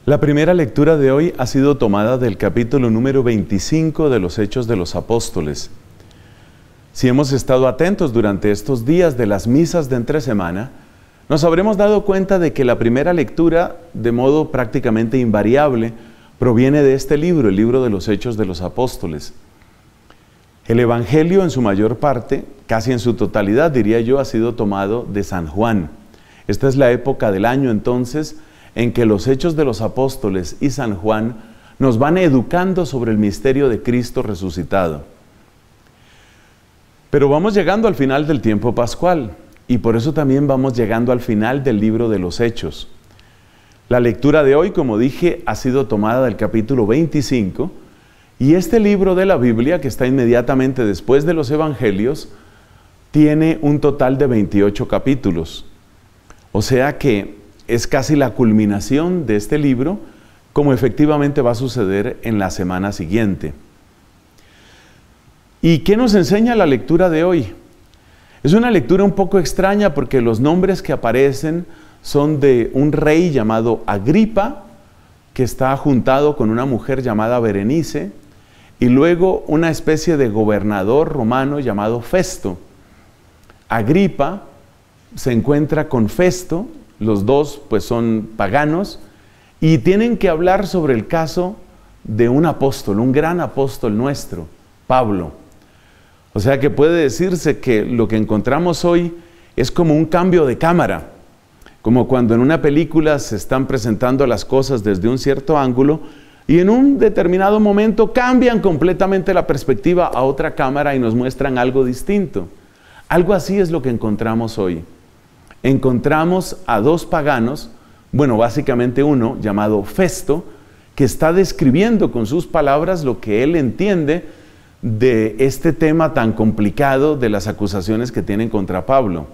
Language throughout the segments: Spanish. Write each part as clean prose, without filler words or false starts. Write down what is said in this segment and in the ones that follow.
La primera lectura de hoy ha sido tomada del capítulo número 25 de los Hechos de los Apóstoles. Si hemos estado atentos durante estos días de las misas de entre semana, nos habremos dado cuenta de que la primera lectura, de modo prácticamente invariable, proviene de este libro, el libro de los Hechos de los Apóstoles. El Evangelio en su mayor parte, casi en su totalidad diría yo, ha sido tomado de San Juan. Esta es la época del año entonces en que los Hechos de los Apóstoles y San Juan nos van educando sobre el misterio de Cristo resucitado. Pero vamos llegando al final del tiempo pascual y por eso también vamos llegando al final del libro de los Hechos. La lectura de hoy, como dije, ha sido tomada del capítulo 25 y este libro de la Biblia, que está inmediatamente después de los Evangelios, tiene un total de 28 capítulos. O sea que es casi la culminación de este libro, como efectivamente va a suceder en la semana siguiente. ¿Y qué nos enseña la lectura de hoy? Es una lectura un poco extraña porque los nombres que aparecen son de un rey llamado Agripa, que está juntado con una mujer llamada Berenice, y luego una especie de gobernador romano llamado Festo. Agripa se encuentra con Festo, los dos pues son paganos, y tienen que hablar sobre el caso de un apóstol, un gran apóstol nuestro, Pablo. O sea que puede decirse que lo que encontramos hoy es como un cambio de cámara, como cuando en una película se están presentando las cosas desde un cierto ángulo y en un determinado momento cambian completamente la perspectiva a otra cámara y nos muestran algo distinto. Algo así es lo que encontramos hoy. Encontramos a dos paganos, bueno, básicamente uno llamado Festo, que está describiendo con sus palabras lo que él entiende de este tema tan complicado de las acusaciones que tienen contra Pablo.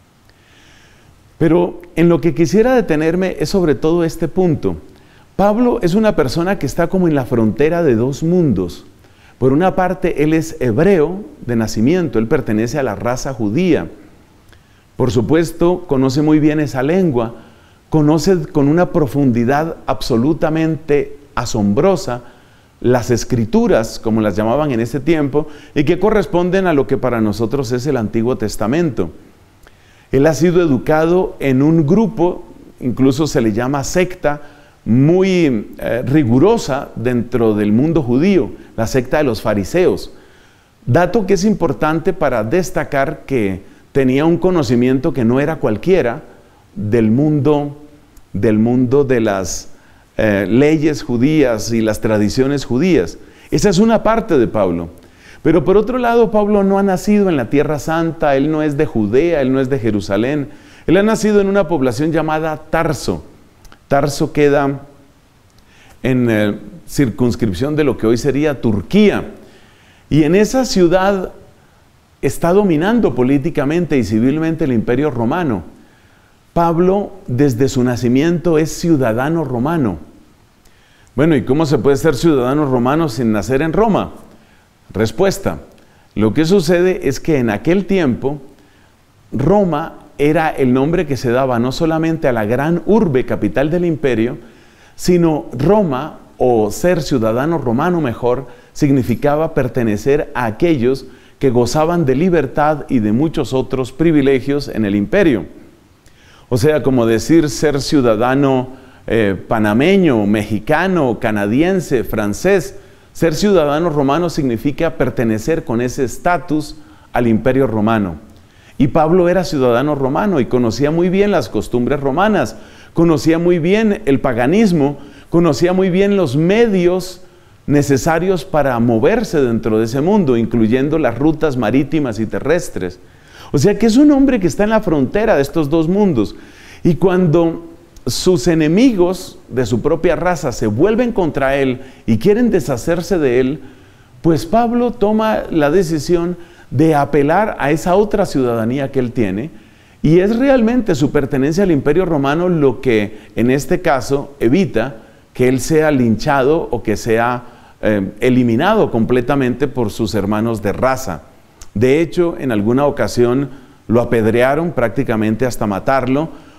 Pero en lo que quisiera detenerme es sobre todo este punto. Pablo es una persona que está como en la frontera de dos mundos. Por una parte, él es hebreo de nacimiento, él pertenece a la raza judía. Por supuesto, conoce muy bien esa lengua, conoce con una profundidad absolutamente asombrosa las escrituras, como las llamaban en ese tiempo, y que corresponden a lo que para nosotros es el Antiguo Testamento. Él ha sido educado en un grupo, incluso se le llama secta, muy rigurosa dentro del mundo judío, la secta de los fariseos. Dato que es importante para destacar que tenía un conocimiento que no era cualquiera del mundo de las leyes judías y las tradiciones judías. Esa es una parte de Pablo. Pero por otro lado, Pablo no ha nacido en la Tierra Santa, él no es de Judea, él no es de Jerusalén. Él ha nacido en una población llamada Tarso. Tarso queda en circunscripción de lo que hoy sería Turquía. Y en esa ciudad está dominando políticamente y civilmente el Imperio Romano. Pablo, desde su nacimiento, es ciudadano romano. Bueno, ¿y cómo se puede ser ciudadano romano sin nacer en Roma? Respuesta: lo que sucede es que en aquel tiempo, Roma era el nombre que se daba no solamente a la gran urbe capital del imperio, sino Roma, o ser ciudadano romano mejor, significaba pertenecer a aquellos que gozaban de libertad y de muchos otros privilegios en el imperio. O sea, como decir ser ciudadano panameño, mexicano, canadiense, francés. Ser ciudadano romano significa pertenecer con ese estatus al imperio romano. Y Pablo era ciudadano romano y conocía muy bien las costumbres romanas, conocía muy bien el paganismo, conocía muy bien los medios necesarios para moverse dentro de ese mundo, incluyendo las rutas marítimas y terrestres. O sea que es un hombre que está en la frontera de estos dos mundos. Y cuando sus enemigos de su propia raza se vuelven contra él y quieren deshacerse de él, pues Pablo toma la decisión de apelar a esa otra ciudadanía que él tiene, y es realmente su pertenencia al Imperio Romano lo que en este caso evita que él sea linchado o que sea eliminado completamente por sus hermanos de raza. De hecho, en alguna ocasión lo apedrearon prácticamente hasta matarlo,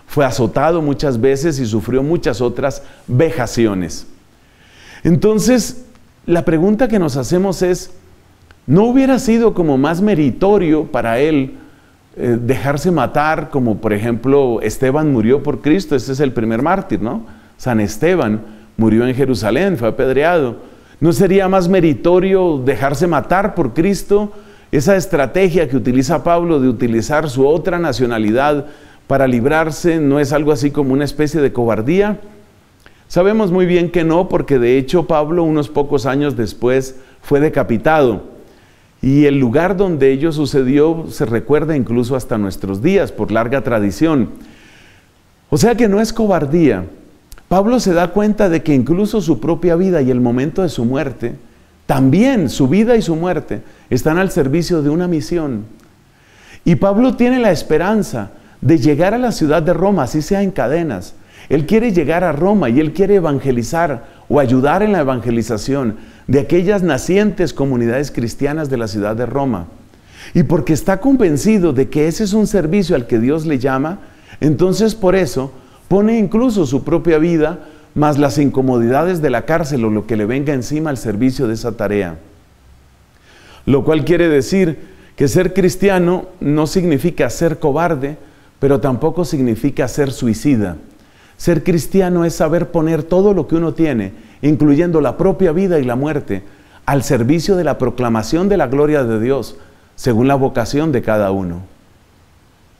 fue azotado muchas veces y sufrió muchas otras vejaciones. Entonces, la pregunta que nos hacemos es, ¿no hubiera sido como más meritorio para él dejarse matar, como por ejemplo Esteban murió por Cristo? Este es el primer mártir, ¿no? San Esteban murió en Jerusalén, fue apedreado. ¿No sería más meritorio dejarse matar por Cristo? Esa estrategia que utiliza Pablo de utilizar su otra nacionalidad para librarse, ¿no es algo así como una especie de cobardía? Sabemos muy bien que no, porque de hecho Pablo unos pocos años después fue decapitado. Y el lugar donde ello sucedió se recuerda incluso hasta nuestros días, por larga tradición. O sea que no es cobardía. Pablo se da cuenta de que incluso su propia vida y el momento de su muerte, también su vida y su muerte, están al servicio de una misión. Y Pablo tiene la esperanza de llegar a la ciudad de Roma, así sea en cadenas. Él quiere llegar a Roma y él quiere evangelizar o ayudar en la evangelización de aquellas nacientes comunidades cristianas de la ciudad de Roma. Y porque está convencido de que ese es un servicio al que Dios le llama, entonces por eso pone incluso su propia vida, más las incomodidades de la cárcel o lo que le venga encima al servicio de esa tarea. Lo cual quiere decir que ser cristiano no significa ser cobarde, pero tampoco significa ser suicida. Ser cristiano es saber poner todo lo que uno tiene, incluyendo la propia vida y la muerte, al servicio de la proclamación de la gloria de Dios, según la vocación de cada uno.